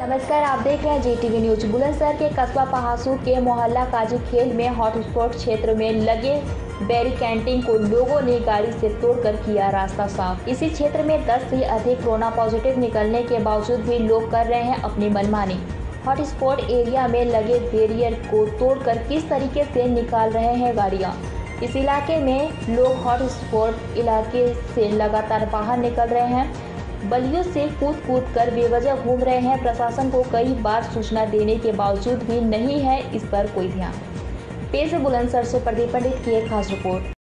नमस्कार, आप देख रहे हैं JTV न्यूज। बुलंदशहर के कस्बा पहासू के मोहल्ला काजी खेल में हॉटस्पॉट क्षेत्र में लगे बैरिकेडिंग को लोगों ने गाड़ी से तोड़कर किया रास्ता साफ। इसी क्षेत्र में 10 से अधिक कोरोना पॉजिटिव निकलने के बावजूद भी लोग कर रहे हैं अपनी मनमानी। हॉटस्पॉट एरिया में लगे बैरियर को तोड़कर किस तरीके से निकाल रहे हैं गाड़ियाँ। इस इलाके में लोग हॉटस्पॉट इलाके से लगातार बाहर निकल रहे हैं, बलियों से कूद कर बेवजह घूम रहे हैं। प्रशासन को कई बार सूचना देने के बावजूद भी नहीं है इस पर कोई ध्यान। पेश है बुलंदशहर से प्रदीप पंडित की एक खास रिपोर्ट।